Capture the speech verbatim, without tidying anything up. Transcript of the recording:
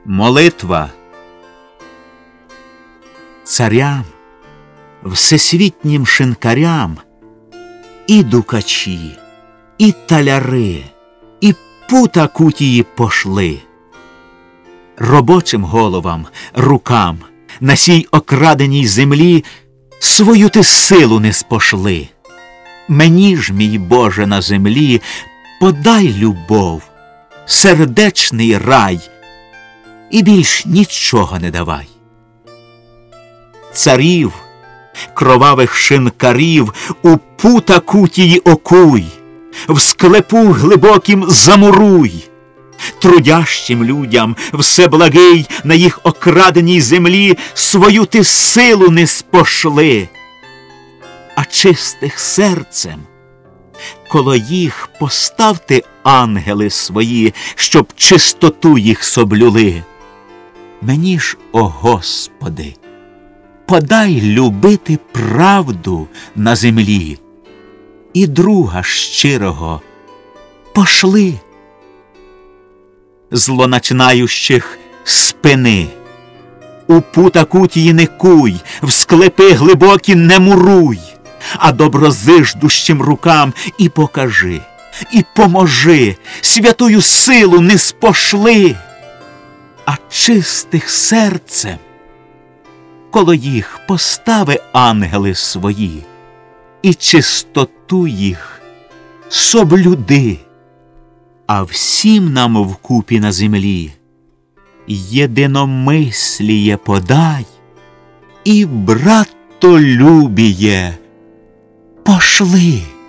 Молитва. Царям, всесвітнім шинкарям і дукачі, і таляри, і пута кутії пошли. Робочим головам, рукам на сій окраденій землі свою ти силу не спошли. Мені ж, мій Боже, на землі подай любов, сердечний рай, і більш нічого не давай. Царів, кровавих шинкарів у пута кутії окуй, в склепу глибокім замуруй. Трудящим людям всеблагий на їх окраденій землі свою ти силу не спошли, а чистих серцем коло їх поставте ангели свої, щоб чистоту їх соблюли. Мені ж, о Господи, подай любити правду на землі, і друга щирого пошли. Злоначинаючих спини, у пута кутії не куй, в склепи глибокі не муруй, а доброзиждущим рукам і покажи, і поможи, святую силу не спошли, а чистих серцем коло їх постави ангели свої, і чистоту їх соблюди. А всім нам вкупі на землі єдиномисліє подай, і братолюбіє пошли.